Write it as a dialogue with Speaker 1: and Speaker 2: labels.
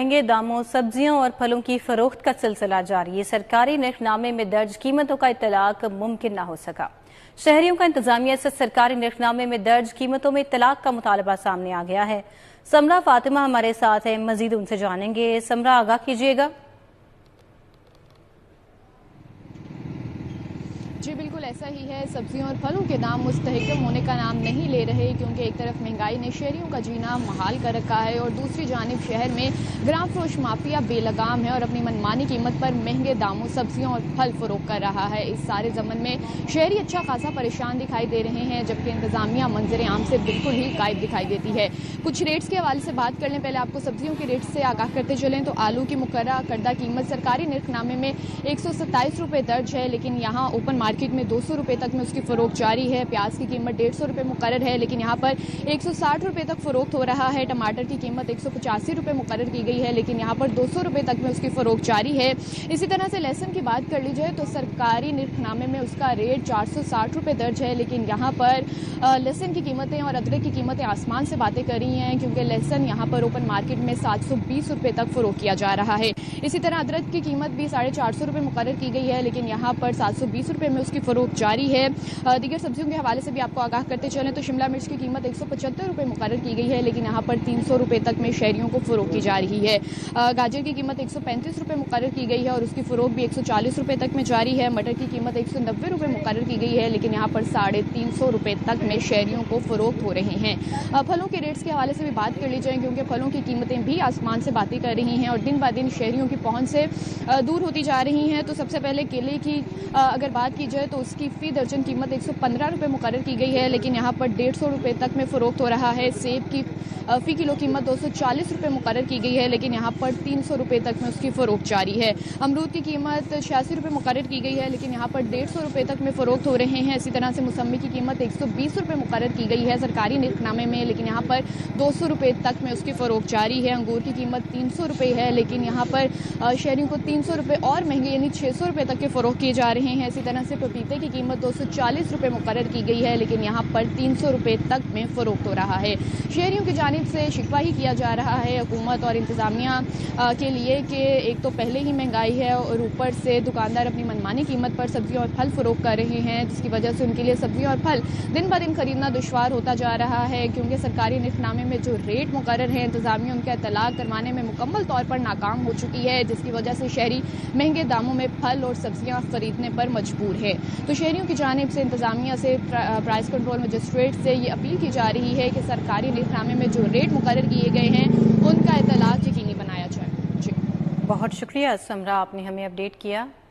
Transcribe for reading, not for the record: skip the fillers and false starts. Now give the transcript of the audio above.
Speaker 1: महंगे दामों सब्जियों और फलों की फरोख्त का सिलसिला जारी है। सरकारी नरखनामे में दर्ज कीमतों का इतलाक मुमकिन न हो सका। शहरियों का इंतजामिया से सरकारी नरखनामे में दर्ज कीमतों में इतलाक का मुतालबा सामने आ गया है। समरा फातिमा हमारे साथ है, मजीद उनसे जानेंगे। समरा, आगाह कीजिएगा।
Speaker 2: जी बिल्कुल ऐसा ही है। सब्जियों और फलों के दाम मुस्तहकम होने का नाम नहीं ले रहे, क्योंकि एक तरफ महंगाई ने शहरियों का जीना मुहाल कर रखा है और दूसरी जानिब शहर में ग्राम फरोश माफिया बेलगाम है और अपनी मनमानी कीमत पर महंगे दामों सब्जियों और फल फरोख्त कर रहा है। इस सारे जमन में शहरी अच्छा खासा परेशान दिखाई दे रहे हैं, जबकि इंतजामिया मंजर आम से बिल्कुल ही गायब दिखाई देती है। कुछ रेट्स के हवाले से बात कर लें। पहले आपको सब्जियों के रेट से आगाह करते चलें तो आलू की मुकर्रा करदा कीमत सरकारी नरखनामे में 127 रुपये दर्ज है, लेकिन यहाँ ओपन मार्केट में 200 रुपये तक में उसकी फरोख्त जारी है। प्याज की कीमत 150 रुपये मुकर्रर है, लेकिन यहाँ पर 160 रुपये तक फरोख्त हो रहा है। टमाटर की कीमत 185 रुपये मुकर्रर की गई है, लेकिन यहाँ पर 200 रुपये तक में उसकी फरोख्त जारी है। इसी तरह से लहसुन की बात कर ली जाए तो सरकारी नरखनामे में उसका रेट 460 रुपये दर्ज है, लेकिन यहाँ पर लहसुन की कीमतें और अदरक की कीमतें आसमान से बातें कर रही हैं, क्योंकि लहसुन यहाँ पर ओपन मार्केट में 720 रुपये तक फरोख्त किया जा रहा है। इसी तरह अदरक की कीमत भी 450 रुपये मुकर्रर की गई है, लेकिन यहाँ पर 720 रुपये में उसकी फरोख्त जारी है। दीगर सब्जियों के हवाले से भी आपको आगाह करते चलें तो शिमला मिर्च की कीमत 175 रुपये मुकर्रर की गई है, लेकिन यहाँ पर 300 रुपये तक में शहरियों को फरोख्त की जा रही है। गाजर की कीमत 135 रुपये मुकर्रर की गई है और उसकी फरोख्त भी 140 रुपये तक में जारी है। मटर की कीमत 190 रुपये मुकर्रर की गई है, लेकिन यहाँ पर 350 रुपये तक में शहरियों को फरोख्त हो रहे हैं। फलों के रेट्स के हवाले से भी बात कर ली जाए, क्योंकि फलों की कीमतें भी आसमान से बातें कर रही हैं और दिन ब दिन शहरियों की पहुंच से दूर होती जा रही हैं। तो सबसे पहले केले की अगर बात की जाए तो उसकी फी दर्जन कीमत 115 रुपये मुकर्रर की गई है, लेकिन यहाँ पर 150 रुपये तक में फरोख्त हो रहा है। सेब की फी किलो कीमत 240 रुपये मुकर्रर की गई है, लेकिन यहाँ पर 300 रुपये तक में उसकी फरोख्त जारी है। अमरूद की कीमत 86 रुपये मुकर्रर की गई है, लेकिन यहाँ पर 150 रुपये तक में फरोख्त हो रहे हैं। इसी तरह से मौसमी की कीमत 120 रुपये मुकर्रर की गई है सरकारी नरखनामे में, लेकिन यहाँ पर 200 रुपये तक में उसकी फरोख्त जारी है। अंगूर की कीमत 300 रुपये है, लेकिन यहाँ पर शहरियों को 300 रुपये और महंगे यानी 600 रुपये तक के फरोख्त किए जा रहे हैं। इसी तरह से पपीते की कीमत 240 रुपये मुकर्रर की गई है, लेकिन यहाँ पर 300 रुपये तक में फरोख्त हो रहा है। शहरियों की जानिब से शिकवा ही किया जा रहा है हुकूमत और इंतजामिया के लिए कि एक तो पहले ही महंगाई है और ऊपर से दुकानदार अपनी मनमानी कीमत पर सब्जियों और फल फरोख्त कर रहे हैं, जिसकी वजह से उनके लिए सब्जियां और फल दिन ब दिन खरीदना दुश्वार होता जा रहा है, क्योंकि सरकारी नरखनामे में जो रेट मुकर्रर है इंतजामिया उनका इतलाक करवाने में मुकम्मल तौर पर नाकाम हो चुकी है, जिसकी वजह से शहरी महंगे दामों में फल और सब्जियां खरीदने पर मजबूर है। तो शहरियों की जानिब से इंतजामिया से प्राइस कंट्रोल मजिस्ट्रेट से ये अपील की जा रही है कि सरकारी नरखनामे में जो रेट मुकर्रर किए गए हैं उनका इतलाक यकीनी बनाया जाए। जी
Speaker 1: बहुत शुक्रिया समरा, आपने हमें अपडेट किया।